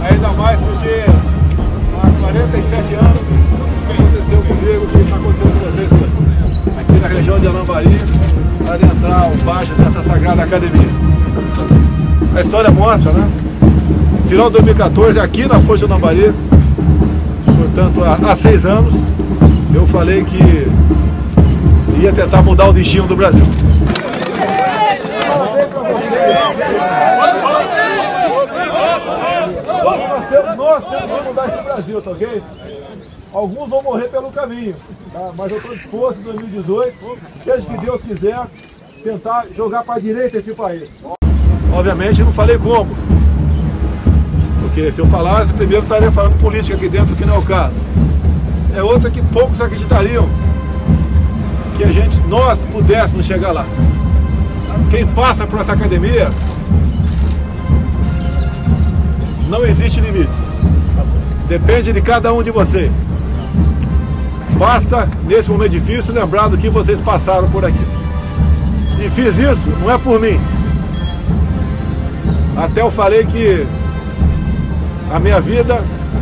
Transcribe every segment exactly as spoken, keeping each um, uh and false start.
Ainda mais porque há quarenta e sete anos aconteceu comigo o que está acontecendo com vocês hoje. Aqui na região de Anambari, para adentrar o baixo dessa sagrada academia. A história mostra, né? Final de dois mil e quatorze, aqui na Força de Anambari, portanto, há, há seis anos, eu falei que ia tentar mudar o destino do Brasil. Nós temos que mudar esse Brasil, tá ok? Alguns vão morrer pelo caminho, tá? Mas eu estou disposto em dois mil e dezoito, desde que Deus quiser, tentar jogar para a direita esse país. Obviamente não falei como, porque se eu falasse, primeiro estaria falando política aqui dentro, que não é o caso. É outra que poucos acreditariam que a gente, nós pudéssemos chegar lá. Quem passa por essa academia, não existe limite. Depende de cada um de vocês. Basta, nesse momento difícil, lembrar do que vocês passaram por aqui. E fiz isso, não é por mim. Até eu falei que a minha vida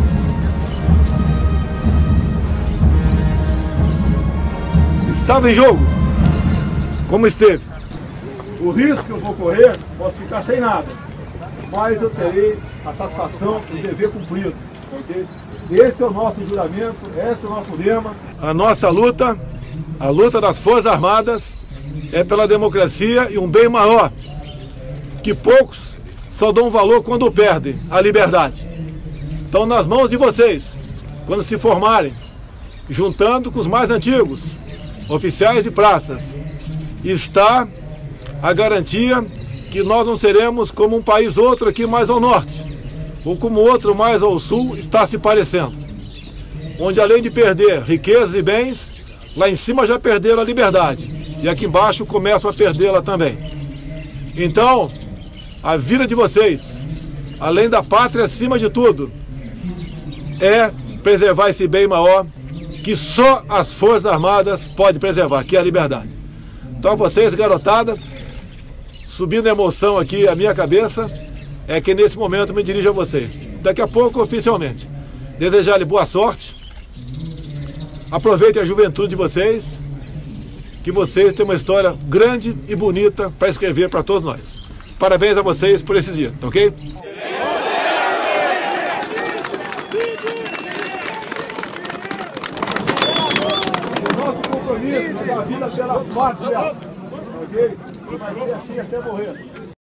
estava em jogo, como esteve. O risco que eu vou correr, posso ficar sem nada, mas eu terei a satisfação do dever cumprido. Okay? Esse é o nosso juramento, esse é o nosso lema. A nossa luta, a luta das Forças Armadas, é pela democracia e um bem maior, que poucos só dão valor quando perdem, a liberdade. Então, nas mãos de vocês, quando se formarem, juntando com os mais antigos, oficiais e praças, está a garantia que nós não seremos como um país outro aqui mais ao norte, ou como outro mais ao sul está se parecendo, onde além de perder riquezas e bens, lá em cima já perderam a liberdade, e aqui embaixo começam a perdê-la também. Então, a vida de vocês, além da pátria acima de tudo, é preservar esse bem maior que só as Forças Armadas podem preservar, que é a liberdade. Então vocês, garotada, subindo a emoção aqui à minha cabeça, é que nesse momento me dirijo a vocês. Daqui a pouco, oficialmente, desejar-lhe boa sorte, aproveitem a juventude de vocês, que vocês têm uma história grande e bonita para escrever para todos nós. Parabéns a vocês por esse dia, tá ok? O nosso compromisso é da vida pela pátria, ok? Vai ser assim até morrer.